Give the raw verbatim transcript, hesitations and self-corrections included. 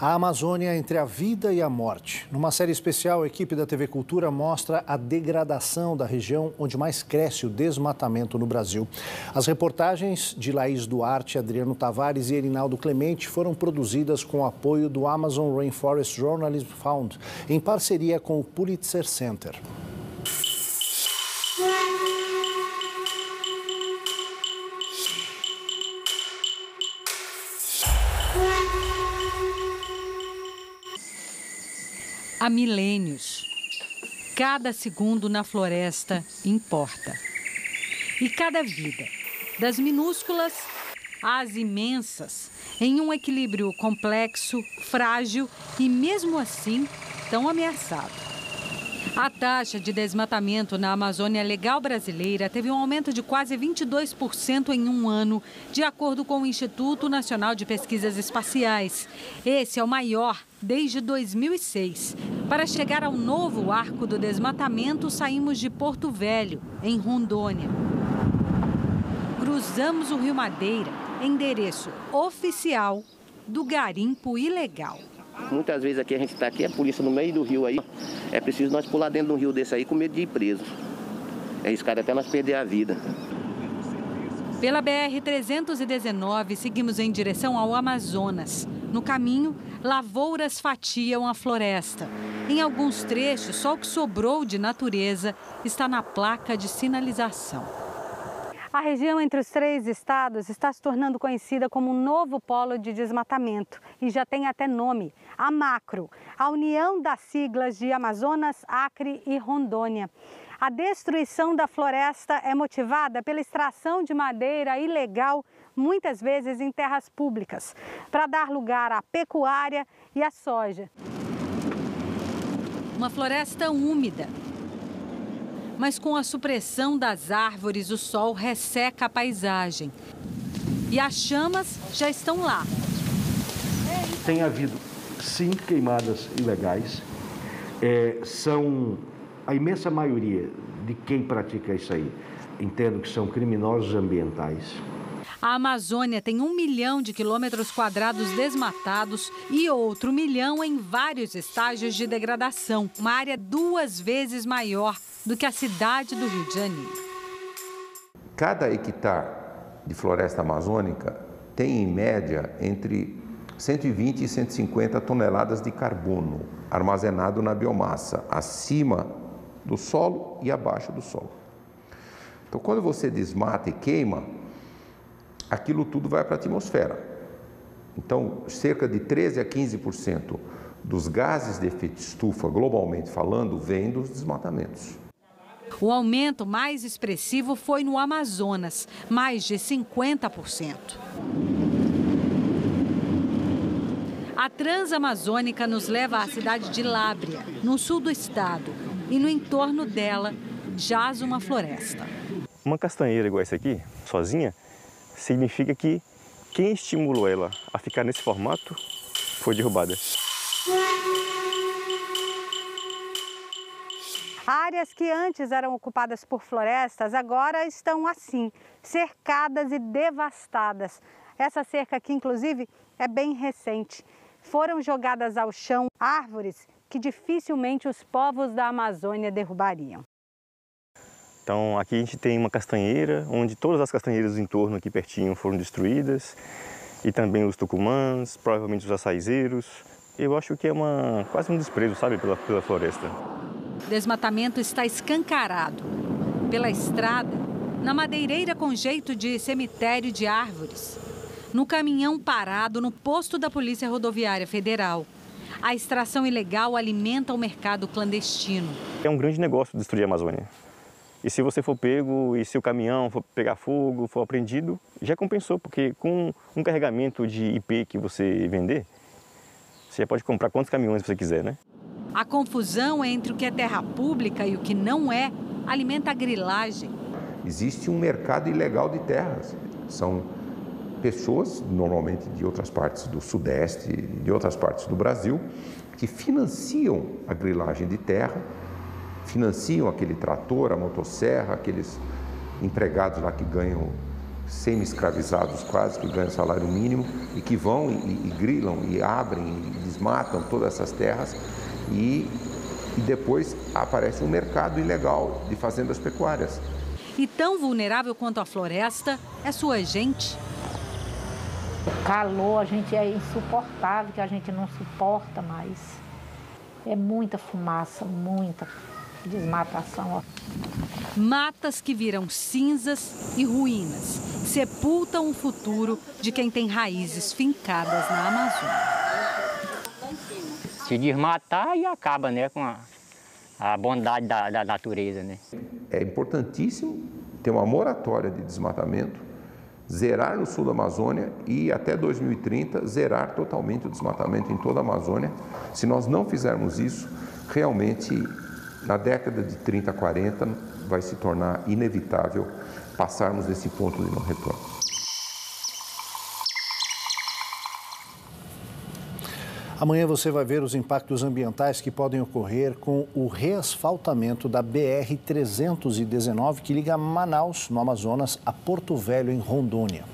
A Amazônia entre a vida e a morte. Numa série especial, a equipe da T V Cultura mostra a degradação da região onde mais cresce o desmatamento no Brasil. As reportagens de Laís Duarte, Adriano Tavares e Erinaldo Clemente foram produzidas com o apoio do Amazon Rainforest Journalism Fund, em parceria com o Pulitzer Center. Há milênios, cada segundo na floresta importa. E cada vida, das minúsculas às imensas, em um equilíbrio complexo, frágil e, mesmo assim, tão ameaçado. A taxa de desmatamento na Amazônia Legal brasileira teve um aumento de quase vinte e dois por cento em um ano, de acordo com o Instituto Nacional de Pesquisas Espaciais. Esse é o maior desde dois mil e seis. Para chegar ao novo arco do desmatamento, saímos de Porto Velho, em Rondônia. Cruzamos o Rio Madeira, endereço oficial do garimpo ilegal. Muitas vezes aqui a gente está aqui, a polícia no meio do rio aí, é preciso nós pular dentro de um rio desse aí com medo de ir preso. É arriscado até nós perder a vida. Pela B R trezentos e dezenove, seguimos em direção ao Amazonas. No caminho, lavouras fatiam a floresta. Em alguns trechos, só o que sobrou de natureza está na placa de sinalização. A região entre os três estados está se tornando conhecida como um novo polo de desmatamento e já tem até nome, a Macro, a união das siglas de Amazonas, Acre e Rondônia. A destruição da floresta é motivada pela extração de madeira ilegal, muitas vezes em terras públicas, para dar lugar à pecuária e à soja. Uma floresta úmida. Mas com a supressão das árvores, o sol resseca a paisagem. E as chamas já estão lá. Tem havido, sim, queimadas ilegais. É, são a imensa maioria de quem pratica isso aí. Entendo que são criminosos ambientais. A Amazônia tem um milhão de quilômetros quadrados desmatados e outro milhão em vários estágios de degradação. Uma área duas vezes maior do que a cidade do Rio de Janeiro. Cada hectare de floresta amazônica tem, em média, entre cento e vinte e cento e cinquenta toneladas de carbono armazenado na biomassa, acima do solo e abaixo do solo. Então, quando você desmata e queima, aquilo tudo vai para a atmosfera. Então, cerca de treze a quinze por cento dos gases de efeito estufa, globalmente falando, vêm dos desmatamentos. O aumento mais expressivo foi no Amazonas, mais de cinquenta por cento. A Transamazônica nos leva à cidade de Lábrea, no sul do estado, e no entorno dela jaz uma floresta. Uma castanheira igual essa aqui, sozinha, significa que quem estimulou ela a ficar nesse formato foi derrubada. Áreas que antes eram ocupadas por florestas agora estão assim, cercadas e devastadas. Essa cerca aqui, inclusive, é bem recente. Foram jogadas ao chão árvores que dificilmente os povos da Amazônia derrubariam. Então aqui a gente tem uma castanheira, onde todas as castanheiras do entorno aqui pertinho foram destruídas, e também os tucumãs, provavelmente os açaizeiros. Eu acho que é uma, quase um desprezo, sabe, pela, pela floresta. O desmatamento está escancarado. Pela estrada, na madeireira com jeito de cemitério de árvores, no caminhão parado no posto da Polícia Rodoviária Federal. A extração ilegal alimenta o mercado clandestino. É um grande negócio destruir a Amazônia. E se você for pego e se o caminhão for pegar fogo, for apreendido, já compensou, porque com um carregamento de I P que você vender, você já pode comprar quantos caminhões você quiser, né? A confusão entre o que é terra pública e o que não é alimenta a grilagem. Existe um mercado ilegal de terras. São pessoas, normalmente de outras partes do Sudeste e de outras partes do Brasil, que financiam a grilagem de terra, financiam aquele trator, a motosserra, aqueles empregados lá que ganham semi-escravizados quase, que ganham salário mínimo e que vão e, e grilam e abrem e desmatam todas essas terras e, e depois aparece um mercado ilegal de fazendas pecuárias. E tão vulnerável quanto a floresta é sua gente. O calor, a gente é insuportável, que a gente não suporta mais. É muita fumaça, muita desmatação. Matas que viram cinzas e ruínas, sepultam o futuro de quem tem raízes fincadas na Amazônia. Se desmatar e acaba, né, com a, a bondade da, da natureza, né? É importantíssimo ter uma moratória de desmatamento, zerar no sul da Amazônia e até dois mil e trinta zerar totalmente o desmatamento em toda a Amazônia. Se nós não fizermos isso, realmente na década de trinta, quarenta vai se tornar inevitável passarmos desse ponto de não retorno. Amanhã você vai ver os impactos ambientais que podem ocorrer com o reasfaltamento da B R trezentos e dezenove, que liga Manaus, no Amazonas, a Porto Velho, em Rondônia.